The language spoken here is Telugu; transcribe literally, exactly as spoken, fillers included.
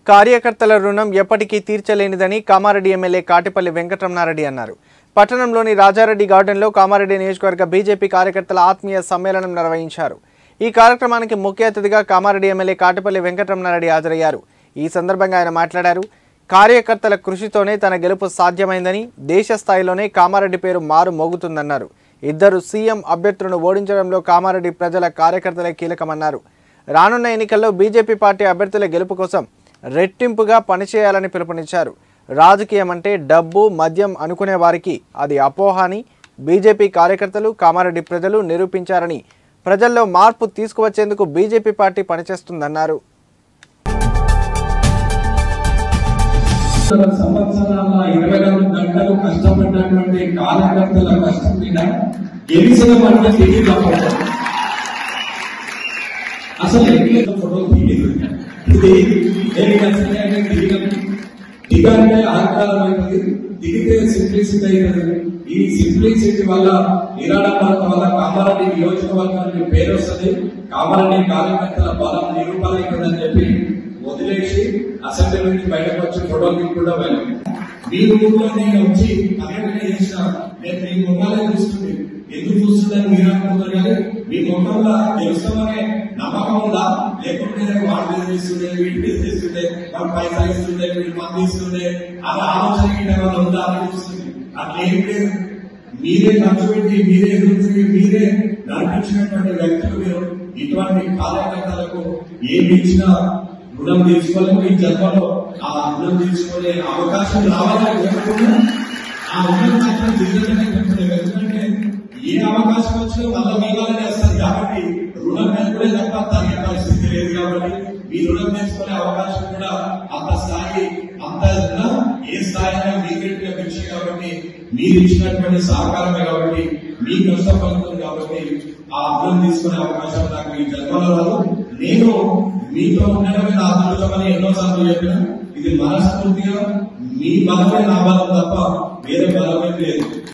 కార్యకర్తల రుణం ఎప్పటికీ తీర్చలేనిదని కామారెడ్డి ఎమ్మెల్యే కాటిపల్లి వెంకటరమణారెడ్డి అన్నారు. పట్టణంలోని రాజారెడ్డి గార్డెన్లో కామారెడ్డి నియోజకవర్గ బీజేపీ కార్యకర్తల ఆత్మీయ సమ్మేళనం నిర్వహించారు. ఈ కార్యక్రమానికి ముఖ్య అతిథిగా కామారెడ్డి ఎమ్మెల్యే కాటిపల్లి వెంకటరమణారెడ్డి హాజరయ్యారు. ఈ సందర్భంగా ఆయన మాట్లాడారు. కార్యకర్తల కృషితోనే తన గెలుపు సాధ్యమైందని, దేశ స్థాయిలోనే కామారెడ్డి పేరు మారు మోగుతుందన్నారు. ఇద్దరు సీఎం అభ్యర్థులను ఓడించడంలో కామారెడ్డి ప్రజల కార్యకర్తలే కీలకమన్నారు. రానున్న ఎన్నికల్లో బీజేపీ పార్టీ అభ్యర్థుల గెలుపు కోసం రెట్టింపుగా పనిచేయాలని పిలుపునిచ్చారు. రాజకీయం అంటే డబ్బు, మద్యం అనుకునే వారికి అది అపోహ అని బీజేపీ కార్యకర్తలు, కామారెడ్డి ప్రజలు నిరూపించారని, ప్రజల్లో మార్పు తీసుకువచ్చేందుకు బీజేపీ పార్టీ పనిచేస్తుందన్నారు. సంవత్సరాల ఇరవై నాలుగు గంటలు కష్టపడినటువంటి కార్యకర్తల కష్టం మీద గెలిచిన అంటే అసలు ఫోటో దిగంటే ఆకారం అవుతుంది, దిగితే సింప్లిసిటీ అవుతుంది. ఈ సింప్లిసిటీ వల్ల నిరాడంబరత వల్ల కామారెడ్డి నియోజకవర్గానికి పేరు వస్తుంది, కామారెడ్డి కార్యకర్తల బలం నిరూపణ అవుతుందని చెప్పి వదిలేసి అసెంబ్లీ నుంచి బయటకు వచ్చి ఫోటోలు కూడా వెళ్ళాం. మీ ఊళ్ళో నేను వచ్చి పర్యటన చేసిన నేను మీ ముఖాలే చూస్తుంది, ఎందుకు చూస్తుందని మీరు అనుకుంటారు. కానీ మీ ముఖంలో తెలుస్తామనే నమ్మకం ఉందా, లేకుంటే వాడు బెదిరిస్తుండే, వీటి బెదిరిస్తుండే, వాడు పైసలు ఇస్తుండే, వీడు మంది ఇస్తుండే, అలా ఆలోచన ఉందా అని చూస్తుంది. అట్లేం లేదు. మీరే ఖర్చు పెట్టి, మీరే ఎదురుతుంది, మీరే నడిపించినటువంటి వ్యక్తులు మీరు. ఇటువంటి కార్యకర్తలకు ఏమి ఇచ్చినా రుణం తీర్చుకోలేము. ఈ జన్మలో ఆ రుణం తీర్చుకునే అవకాశం రావాలని చెప్పుకున్నా ఆ రుణం మాత్రం తీర్చడమే చెప్తున్నాం. ఎందుకంటే ఏ అవకాశం వచ్చినా మళ్ళా మీగానే వస్తుంది కాబట్టి రుణం కూడా తప్ప తగిన పరిస్థితి లేదు. కాబట్టి మీ రుణం తీర్చుకునే అవకాశం కూడా అంత స్థాయి అంత ఏ స్థాయిలో మీకెట్గా పిలిచి కాబట్టి మీరు ఇచ్చినటువంటి సహకారమే కాబట్టి మీ కష్టం పడుతుంది. కాబట్టి ఆ రుణం తీసుకునే అవకాశం నాకు ఈ జన్మలో రాదు. నేను మీతో ఉండడమే నా అదృష్టమని ఎన్నోసార్లు చెప్పిన, ఇది మనస్ఫూర్తిగా మీ బలమే నా బలం తప్ప వేరే బలమే లేదు.